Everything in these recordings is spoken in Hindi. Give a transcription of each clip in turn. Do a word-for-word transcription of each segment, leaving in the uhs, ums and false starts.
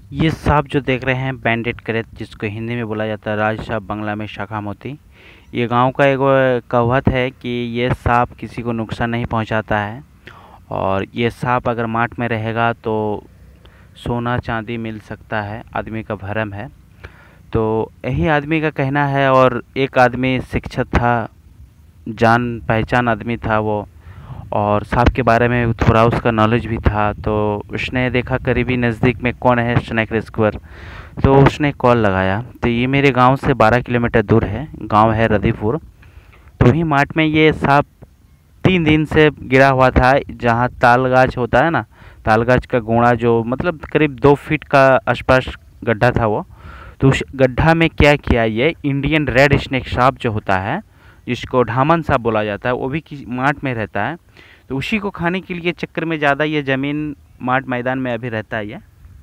ये सांप जो देख रहे हैं बैंडेड करेत, जिसको हिंदी में बोला जाता है राज सांप, बांग्ला में शाखा मोती। ये गांव का एक कहावत है कि ये सांप किसी को नुकसान नहीं पहुंचाता है, और ये सांप अगर माट में रहेगा तो सोना चांदी मिल सकता है, आदमी का भरम है। तो यही आदमी का कहना है। और एक आदमी शिक्षित था, जान पहचान आदमी था वो, और सांप के बारे में थोड़ा उसका नॉलेज भी था। तो उसने देखा करीबी नज़दीक में कौन है स्नेक रेस्क्यूअर, तो उसने कॉल लगाया। तो ये मेरे गांव से बारह किलोमीटर दूर है, गांव है रदीपुर। तो वहीं मार्ट में ये सांप तीन दिन से गिरा हुआ था, जहाँ ताल गाछ होता है ना, ताल गाछ का गोंड़ा जो मतलब करीब दो फीट का आसपास गड्ढा था वो। तो उस गड्ढा में क्या किया, ये इंडियन रेड स्नेक सांप जो होता है, जिसको ढामन सांप बोला जाता है, वो भी किसी मार्ट में रहता है। तो उसी को खाने के लिए चक्कर में ज़्यादा ये ज़मीन मार्ट मैदान में अभी रहता है ये,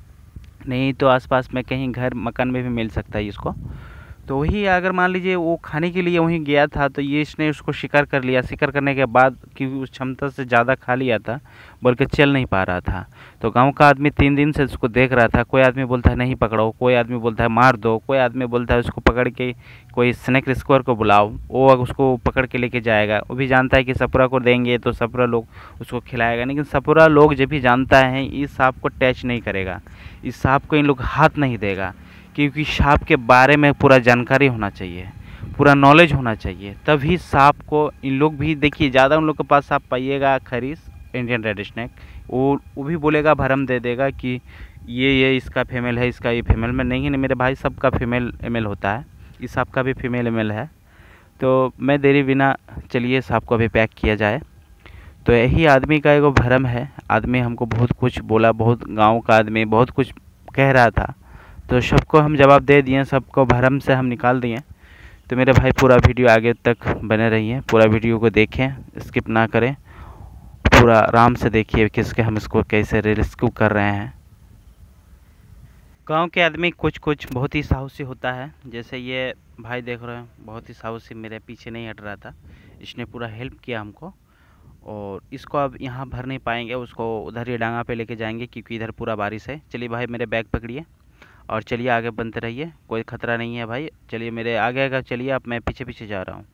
नहीं तो आसपास में कहीं घर मकान में भी मिल सकता है इसको। तो वही अगर मान लीजिए वो खाने के लिए वहीं गया था, तो ये इसने उसको शिकार कर लिया। शिकार करने के बाद क्योंकि उस क्षमता से ज़्यादा खा लिया था, बोल के चल नहीं पा रहा था। तो गांव का आदमी तीन दिन से उसको देख रहा था। कोई आदमी बोलता है नहीं पकड़ो, कोई आदमी बोलता है मार दो, कोई आदमी बोलता है उसको पकड़ के कोई स्नेक रेस्क्यूअर को बुलाओ, वो उसको पकड़ के लेके जाएगा। वो भी जानता है कि सपुरा को देंगे तो सपुरा लोग उसको खिलाएगा, लेकिन सपुरा लोग जब भी जानता है इस सांप को टच नहीं करेगा, इस सांप को इन लोग हाथ नहीं देगा, क्योंकि सांप के बारे में पूरा जानकारी होना चाहिए, पूरा नॉलेज होना चाहिए, तभी सांप को इन लोग भी देखिए। ज़्यादा उन लोग के पास सांप पाइएगा खरीस इंडियन रेड स्नेक, वो वो भी बोलेगा, भरम दे देगा कि ये ये इसका फीमेल है, इसका ये फीमेल में नहीं है। मेरे भाई सबका फीमेल एमेल होता है, इस सांप का भी फीमेल एमेल है। तो मैं देरी बिना चलिए सांप को अभी पैक किया जाए। तो यही आदमी का एगो भरम है। आदमी हमको बहुत कुछ बोला, बहुत गाँव का आदमी बहुत कुछ कह रहा था, तो सबको हम जवाब दे दिए, सबको भरम से हम निकाल दिए। तो मेरे भाई पूरा वीडियो आगे तक बने रहिए, पूरा वीडियो को देखें, स्किप ना करें, पूरा आराम से देखिए किसके हम इसको कैसे रेस्क्यू कर रहे हैं। गांव के आदमी कुछ कुछ बहुत ही साहसी होता है, जैसे ये भाई देख रहे हैं, बहुत ही साहसी, मेरे पीछे नहीं हट रहा था, इसने पूरा हेल्प किया हमको। और इसको अब यहाँ भर नहीं पाएंगे, उसको उधर ही डांगा पे लेके जाएंगे, क्योंकि इधर पूरा बारिश है। चलिए भाई मेरे बैग पकड़िए और चलिए आगे बनते रहिए, कोई ख़तरा नहीं है भाई। चलिए मेरे आगे आगे चलिए, अब मैं पीछे पीछे जा रहा हूँ।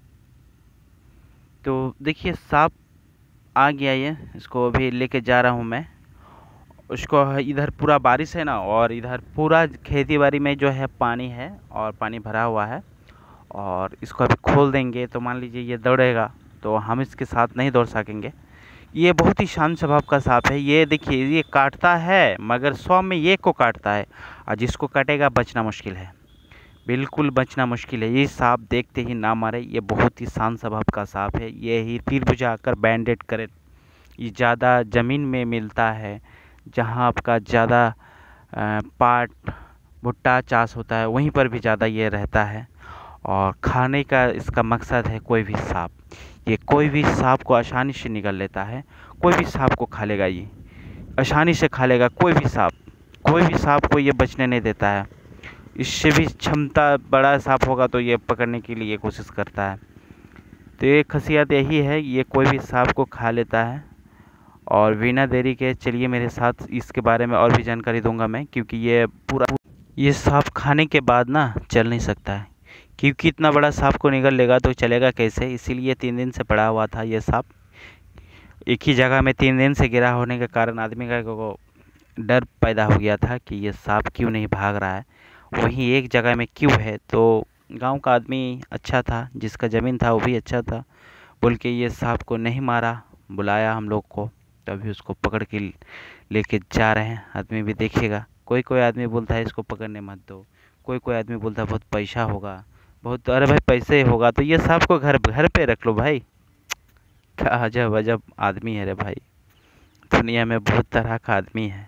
तो देखिए सांप आ गया, ये इसको अभी लेके जा रहा हूँ मैं उसको। इधर पूरा बारिश है ना, और इधर पूरा खेती बाड़ी में जो है पानी है, और पानी भरा हुआ है। और इसको अभी खोल देंगे तो मान लीजिए ये दौड़ेगा, तो हम इसके साथ नहीं दौड़ सकेंगे। ये बहुत ही शांत स्वभाव का सांप है। ये देखिए ये काटता है, मगर सौ में एक को काटता है, और जिसको काटेगा बचना मुश्किल है, बिल्कुल बचना मुश्किल है। ये सांप देखते ही ना मारे। ये बहुत ही शांत स्वभाव का सांप है। ये ही तीर बुझाकर बैंडेड करे। ये ज़्यादा ज़मीन में मिलता है, जहाँ आपका ज़्यादा पाट भुट्टा चाष होता है, वहीं पर भी ज़्यादा ये रहता है। और खाने का इसका मकसद है कोई भी सांप, ये कोई भी सांप को आसानी से निगल लेता है, कोई भी सांप को खा लेगा, ये आसानी से खा लेगा कोई भी सांप, कोई भी सांप को ये बचने नहीं देता है। इससे भी क्षमता बड़ा सांप होगा तो ये पकड़ने के लिए कोशिश करता है। तो ये खासियत यही है, ये कोई भी सांप को खा लेता है। और बिना देरी के चलिए मेरे साथ, इसके बारे में और भी जानकारी दूंगा मैं, क्योंकि ये पूरा ये सांप खाने के बाद ना चल नहीं सकता है, क्योंकि इतना बड़ा सांप को निगल लेगा तो चलेगा कैसे। इसीलिए तीन दिन से पड़ा हुआ था ये सांप, एक ही जगह में तीन दिन से गिरा होने के कारण आदमी का को डर पैदा हो गया था कि ये सांप क्यों नहीं भाग रहा है, वहीं एक जगह में क्यों है। तो गांव का आदमी अच्छा था, जिसका ज़मीन था वो भी अच्छा था, बोल के ये सांप को नहीं मारा, बुलाया हम लोग को, तभी उसको पकड़ के लेके जा रहे हैं। आदमी भी देखेगा, कोई कोई आदमी बोलता है इसको पकड़ने मत दो, कोई कोई आदमी बोलता है बहुत पैसा होगा, बहुत, अरे भाई पैसे होगा तो ये सांप को घर घर पे रख लो भाई। क्या अजब अजब आदमी है रे भाई, दुनिया में बहुत तरह का आदमी है,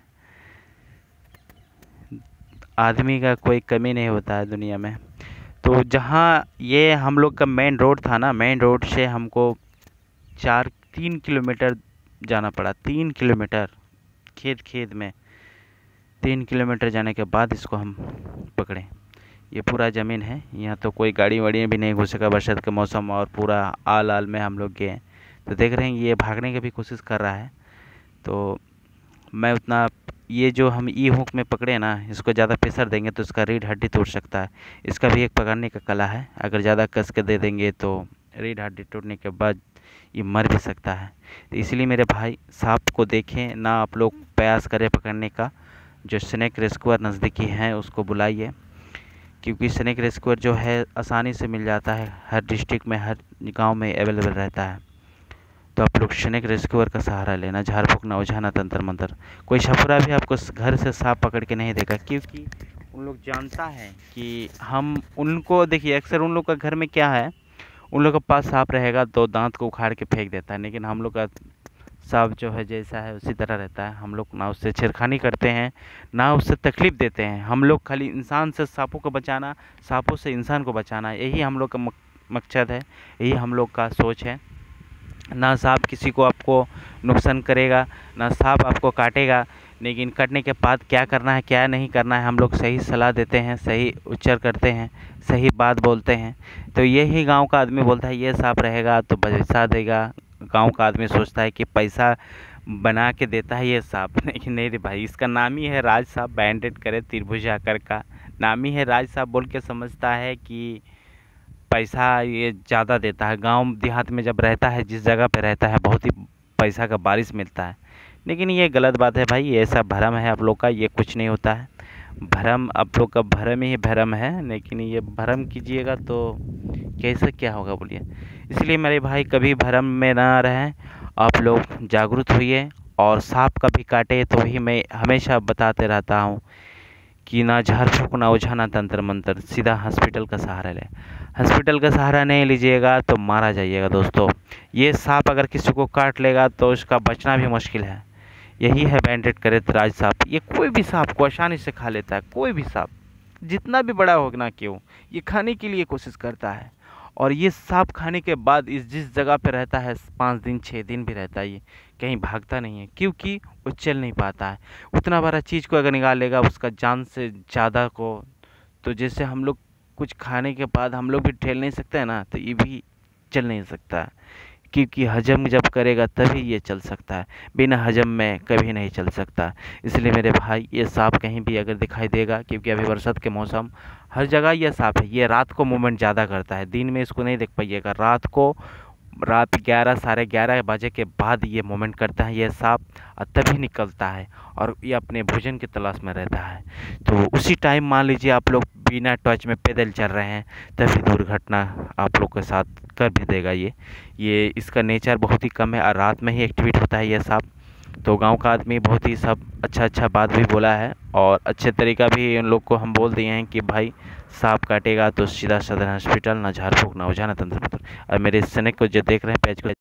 आदमी का कोई कमी नहीं होता है दुनिया में। तो जहाँ ये हम लोग का मेन रोड था ना, मेन रोड से हमको चार तीन किलोमीटर जाना पड़ा, तीन किलोमीटर खेत खेत में, तीन किलोमीटर जाने के बाद इसको हम पकड़े। ये पूरा ज़मीन है, यहाँ तो कोई गाड़ी वाड़ी भी नहीं घुसेगा बरसात के मौसम, और पूरा आल आल में हम लोग गए। तो देख रहे हैं ये भागने की भी कोशिश कर रहा है, तो मैं उतना ये जो हम ई हुक में पकड़े ना, इसको ज़्यादा प्रेशर देंगे तो इसका रीढ़ हड्डी टूट सकता है। इसका भी एक पकड़ने का कला है, अगर ज़्यादा कस के दे देंगे तो रीढ़ हड्डी टूटने के बाद ये मर भी सकता है। तो इसलिए मेरे भाई सांप को देखें ना, आप लोग प्रयास करें पकड़ने का। जो स्नेक रेस्क्यूअर नज़दीकी हैं उसको बुलाइए, क्योंकि स्नेक रेस्क्यूअर जो है आसानी से मिल जाता है, हर डिस्ट्रिक्ट में हर गांव में अवेलेबल रहता है। तो आप लोग स्नेक रेस्क्यूअर का सहारा लेना, झाड़ फूँक ना ओझा ना तंत्र मंत्र। कोई छपरा भी आपको घर से सांप पकड़ के नहीं देगा, क्योंकि उन लोग जानता है कि हम उनको, देखिए अक्सर उन लोग का घर में क्या है, उन लोग के पास सांप रहेगा तो दांत को उखाड़ के फेंक देता है, लेकिन हम लोग का सांप जो है जैसा है उसी तरह रहता है। हम लोग ना उससे छेड़खानी करते हैं ना उससे तकलीफ़ देते हैं। हम लोग खाली इंसान से सांपों को बचाना, सांपों से इंसान को बचाना, यही हम लोग का मकसद है, यही हम लोग का सोच है। ना सांप किसी को आपको नुकसान करेगा, ना सांप आपको काटेगा, लेकिन कटने के बाद क्या करना है क्या नहीं करना है हम लोग सही सलाह देते हैं, सही उच्चार करते हैं, सही बात बोलते हैं। तो यही गांव का आदमी बोलता है ये सांप रहेगा तो पैसा देगा। गांव का आदमी सोचता है कि पैसा बना के देता है ये सांप, लेकिन नहीं रे भाई, इसका नाम ही है राज सांप, बैंडेड करे त्रिभुज आकार का नाम ही है राज सांप। बोल के समझता है कि पैसा ये ज़्यादा देता है। गांव देहात में जब रहता है, जिस जगह पे रहता है, बहुत ही पैसा का बारिश मिलता है, लेकिन ये गलत बात है भाई। ये सब भ्रम है आप लोग का, ये कुछ नहीं होता है। भ्रम आप लोग का भ्रम ही भ्रम है, लेकिन ये भ्रम कीजिएगा तो कैसे क्या होगा बोलिए। इसलिए मेरे भाई कभी भ्रम में ना रहें, आप लोग जागरूक होइए। और सांप कभी काटे तो ही मैं हमेशा बताते रहता हूँ कि ना झाड़ फूँक ना ओझा ना तंत्र मंत्र, सीधा हॉस्पिटल का सहारा लें। हॉस्पिटल का सहारा नहीं लीजिएगा तो मारा जाइएगा दोस्तों। ये सांप अगर किसी को काट लेगा तो उसका बचना भी मुश्किल है। यही है बैंडेड करे राज सांप। ये कोई भी सांप को आसानी से खा लेता है, कोई भी सांप जितना भी बड़ा हो ना क्यों, ये खाने के लिए कोशिश करता है। और ये सांप खाने के बाद इस जिस जगह पे रहता है पाँच दिन छः दिन भी रहता है, ये कहीं भागता नहीं है, क्योंकि वो चल नहीं पाता है। उतना बड़ा चीज़ को अगर निकाल लेगा उसका जान से ज़्यादा को, तो जैसे हम लोग कुछ खाने के बाद हम लोग भी ठेल नहीं सकते हैं ना, तो ये भी चल नहीं सकता है, क्योंकि हजम जब करेगा तभी ये चल सकता है, बिना हजम में कभी नहीं चल सकता। इसलिए मेरे भाई ये सांप कहीं भी अगर दिखाई देगा, क्योंकि अभी बरसात के मौसम, हर जगह ये सांप है। ये रात को मूवमेंट ज़्यादा करता है, दिन में इसको नहीं देख पाइएगा। रात को, रात ग्यारह साढ़े ग्यारह बजे के बाद ये मूवमेंट करता है ये सांप, और तभी निकलता है और ये अपने भोजन की तलाश में रहता है। तो उसी टाइम मान लीजिए आप लोग बिना टॉर्च में पैदल चल रहे हैं, तभी दुर्घटना आप लोग के साथ कर भी देगा। ये ये इसका नेचर बहुत ही कम है और रात में ही एक्टिवेट होता है ये सांप। तो गांव का आदमी बहुत ही सब अच्छा अच्छा बात भी बोला है, और अच्छे तरीका भी उन लोग को हम बोल दिए हैं कि भाई सांप काटेगा तो सीधा सदर हॉस्पिटल, ना झाड़ फूँक ना ओझा ना तंत्र मंत्र। और मेरे स्नेक को जो देख रहे हैं पेज को